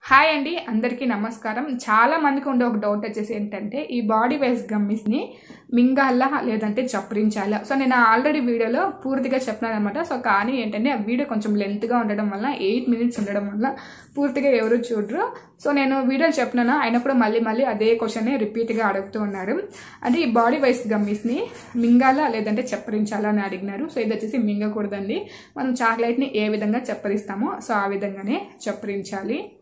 Hi అండి, అందరికీ నమస్కారం. చాలా మందికి ఉండే ఒక డౌట్ వచ్చేసి ఏంటంటే ఈ బాడీ వైజ్ గమ్మీస్ని మింగాలా లేదంటే చప్పరించాలా. సో నేను ఆల్రెడీ వీడియోలో పూర్తిగా చెప్పినాను అనమాట. సో కానీ ఏంటంటే ఆ వీడియో కొంచెం లెంత్గా ఉండడం వల్ల 8 minutes ఉండడం వల్ల పూర్తిగా ఎవరు చూడరు. సో నేను వీడియోలు చెప్పినాను, ఆయన కూడా మళ్ళీ అదే క్వశ్చన్ రిపీట్గా అడుగుతూ ఉన్నారు. అంటే ఈ బాడీ వైజ్ గమ్మీస్ని మింగాలా లేదంటే చప్పరించాలా అని అడిగినారు. సో ఇది వచ్చేసి మింగకూడదండి. మనం చాక్లెట్ని ఏ విధంగా చప్పరిస్తామో సో ఆ విధంగానే చప్పరించాలి.